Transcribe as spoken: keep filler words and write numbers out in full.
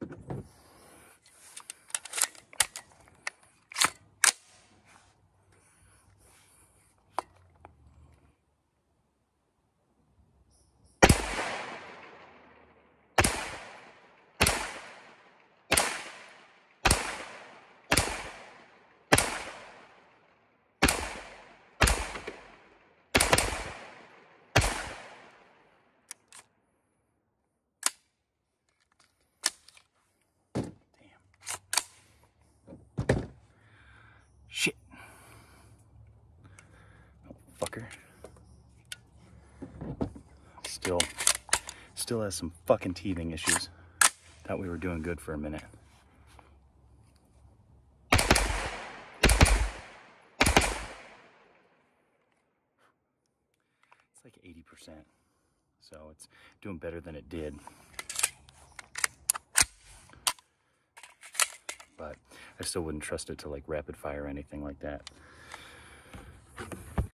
Shit. Oh, fucker. Still, still has some fucking teething issues. Thought we were doing good for a minute. It's like eighty percent. So it's doing better than it did. But I still wouldn't trust it to like rapid fire or anything like that.